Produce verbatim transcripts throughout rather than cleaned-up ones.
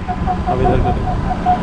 अब इधर को देखो।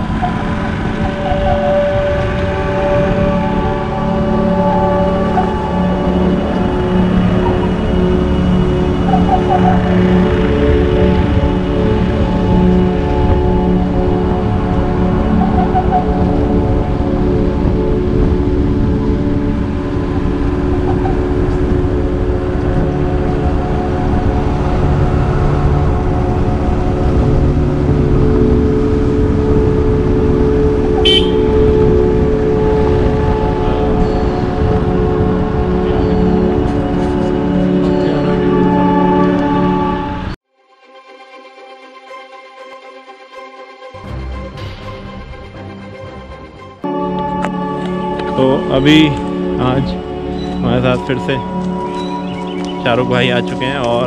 तो अभी आज हमारे साथ फिर से शाहरुख भाई आ चुके हैं और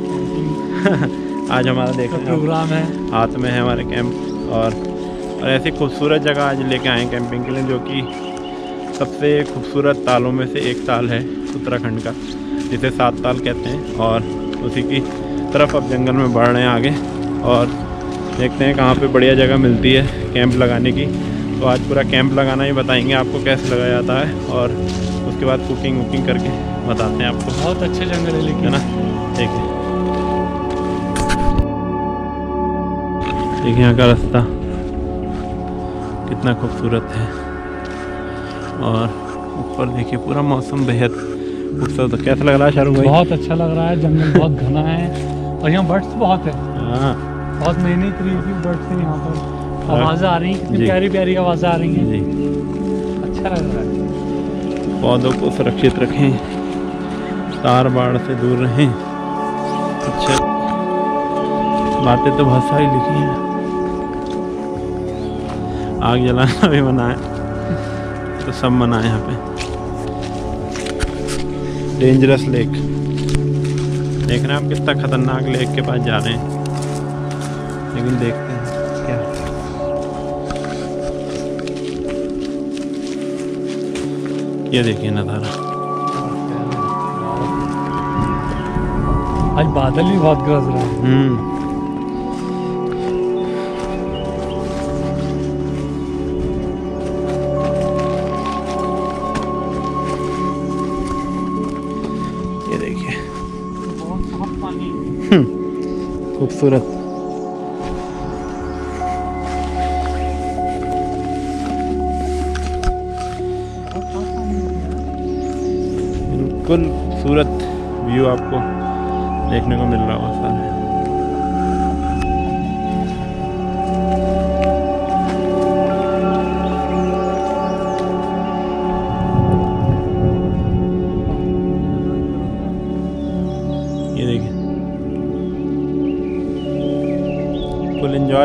आज हमारा देखने प्रोग्राम है, हाथ में है हमारे कैंप और और ऐसी खूबसूरत जगह आज लेके आए कैंपिंग के लिए, जो कि सबसे खूबसूरत तालों में से एक ताल है उत्तराखंड का, जिसे सात ताल कहते हैं। और उसी की तरफ अब जंगल में बढ़ रहे हैं आगे और देखते हैं कहाँ पे बढ़िया जगह मिलती है कैंप लगाने की। तो आज पूरा कैंप लगाना ही बताएंगे आपको, कैसे लगाया जाता है, और उसके बाद कुकिंग वुकिंग करके बताते हैं आपको। बहुत अच्छे जंगल है लेकिन है ना। देखिए देखिए यहाँ का रास्ता कितना खूबसूरत है और ऊपर देखिए पूरा मौसम बेहद खूबसूरत। कैसा लग रहा है शाहरुख भाई? बहुत अच्छा लग रहा है, जंगल बहुत घना है और यहाँ बर्ड्स बहुत है। हाँ बहुत नई नई तरीके की बर्ड्स हैं यहाँ पर, आवाज़ें आ रही हैं, कितनी प्यारी प्यारी आवाज़ें आ रही हैं जी। अच्छा लग रहा है। पौधों को सुरक्षित रखें, तार बाढ़ से दूर रहें। अच्छा, बातें तो बहुत सारी लिखी हैं। आग जलाना भी मना है, तो सब मना है यहाँ पे। डेंजरस लेक, देख रहे हैं आप कितना खतरनाक लेक के पास जा रहे हैं, लेकिन देखते हैं क्या। ये देखिए नज़ारा, आज बादल भी बहुत गरज रहा है। हम्म ये देखिए बहुत साफ पानी, खूबसूरत। बिल्कुल खूबसूरत व्यू आपको देखने को मिल रहा होगा सारे। ये देखिए फुल एंजॉय।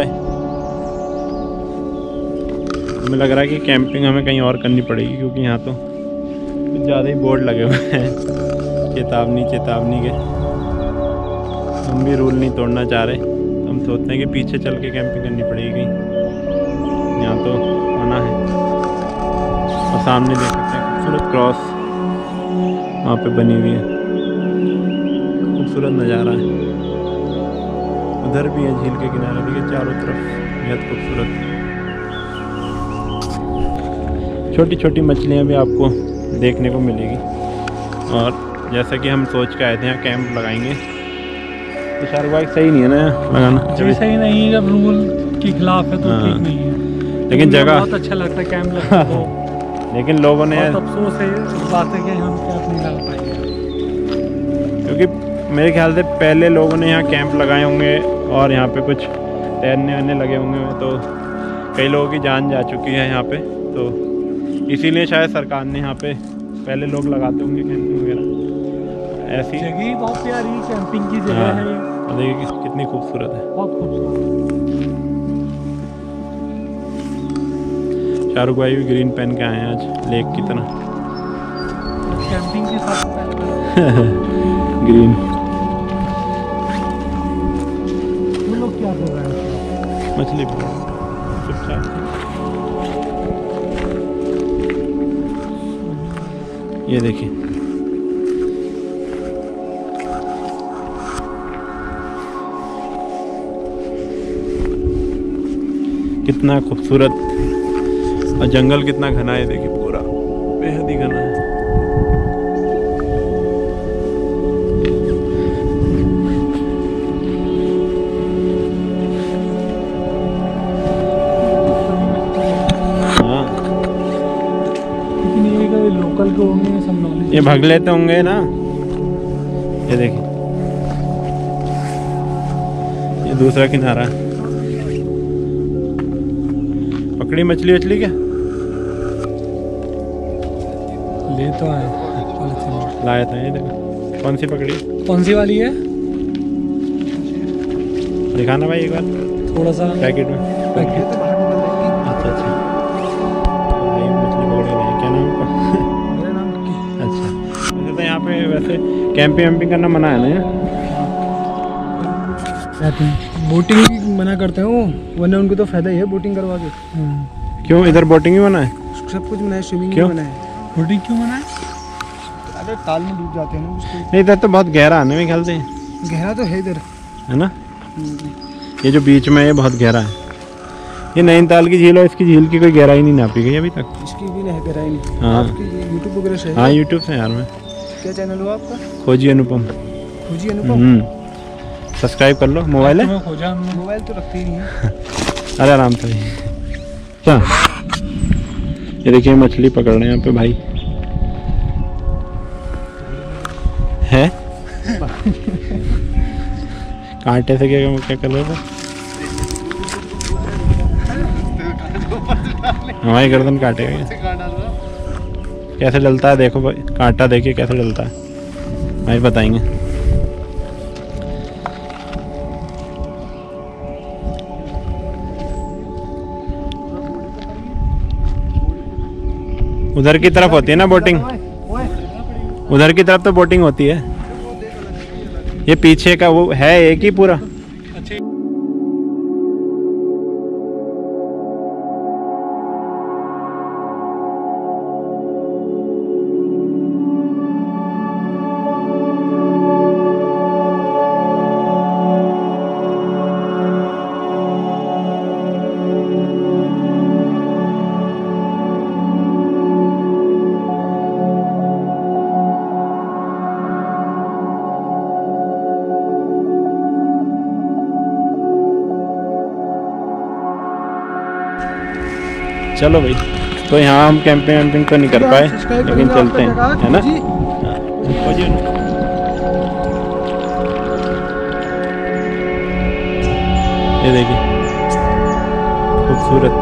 हमें लग रहा है कि कैंपिंग हमें कहीं और करनी पड़ेगी, क्योंकि यहाँ तो कुछ ज़्यादा ही बोर्ड लगे हुए हैं चेतावनी चेतावनी के। हम भी रूल नहीं तोड़ना चाह रहे, हम सोचते हैं कि पीछे चल के कैंपिंग करनी पड़ेगी कहीं, यहाँ तो मना है। और सामने देख सकते हैं खूबसूरत क्रॉस वहाँ पे बनी हुई है, खूबसूरत नज़ारा है। उधर भी है झील के किनारे, देखिए चारों तरफ बेहद खूबसूरत। छोटी छोटी मछलियाँ भी आपको देखने को मिलेगी। और जैसा कि हम सोच के आए थे यहाँ कैंप लगाएंगे, तो शाहरुख भाई सही नहीं है ना लगाना? जी सही नहीं है, जब रूल के खिलाफ है तो हाँ। ठीक नहीं है। लेकिन जगह बहुत अच्छा लगता है कैंप लगता है तो लेकिन लोगों ने, बहुत अफसोस है इस बात है कि हम कैंप नहीं लगा पाएंगे, क्योंकि मेरे ख्याल से पहले लोगों ने यहाँ कैंप लगाए होंगे और यहाँ पे कुछ तैरने वैरने लगे होंगे, तो कई लोगों की जान जा चुकी है यहाँ पे, तो इसीलिए शायद सरकार ने यहाँ पे पहले लोग लगाते होंगे कैंपिंग वगैरह। ऐसी जगह बहुत प्यारी कैंपिंग की जगह हाँ। है ये, और देखिए कि- कितनी खूबसूरत है। बहुत खूबसूरत। शाहरुख भाई भी ग्रीन पहन के आए हैं आज लेक की तरह। कैंपिंग के साथ ग्रीन। वो लोग क्या कर रहे हैं? मछली पकड़ चुपचाप। ये देखिए कितना खूबसूरत, और जंगल कितना घना है, देखिए पूरा बेहद ही घना है। हाँ, लेकिन ये कभी लोकल के होंगे सब नॉलेज। ये भाग लेते होंगे ना। ये देखिए, ये दूसरा किनारा है। पकड़ी मछली वछली क्या? ले तो आए पॉलिथीन। लाया था, ये देखो। कौन सी पकड़ी? कौन सी वाली है? दिखाना भाई एक बार थोड़ा सा पैकेट में। पैकेट। अच्छा अच्छा, भाई मछली पकड़ रहे हैं। क्या नाम का? मेरा नाम की। अच्छा, वैसे तो यहाँ पे वैसे कैंपिंग वैम्पिंग करना मना है ना यहाँ? बोटिंग भी मना करते हैं वो, वरना उनको तो फायदा ही है बोटिंग करवा के। क्यों इधर बोटिंग ही मना है? सब कुछ मना है, स्विमिंग भी क्यों? मना है। बोटिंग क्यों मना है? अरे ताल में डूब जाते हैं ना उसको। नहीं, इधर तो बहुत गहरा है ना मेरे ख्याल से, गहरा तो है इधर, है ना? ये जो बीच में है ये बहुत गहरा है। ये नैनीताल की झील और इसकी झील की कोई गहराई नहीं नापी गई अभी तक। इसकी भी नहीं गहराई नहीं। हाँ। आपकी यूट्यूब वगैरह से है? हाँ, यूट्यूब से यार मैं। क्या चैनल हुआ आपका? खोजी अनुपम। खोजी अनुपम। हम्म, सब्सक्राइब कर लो। मोबाइल है? खोजा हमने। मोबाइल तो रखते ही नहीं है। अरे आराम से। क्या ये देखिए, मछली पकड़ रहे हैं यहाँ पे भाई। है कांटे से क्या क्या कर रहे थे? हमारी गर्दन काटेगा क्या? कैसे डलता है देखो भाई, कांटा देखिए कैसे डलता है भाई, बताएंगे। उधर की तरफ होती है ना बोटिंग, उधर की तरफ तो बोटिंग होती है। ये पीछे का वो है एक ही पूरा। चलो भाई, तो यहाँ हम कैंपिंग वैम्पिंग तो नहीं कर पाए, लेकिन चलते हैं, है ना? ये देखिए खूबसूरत।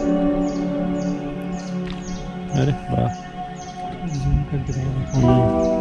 अरे वाह। जूम करके देखो। हम्म।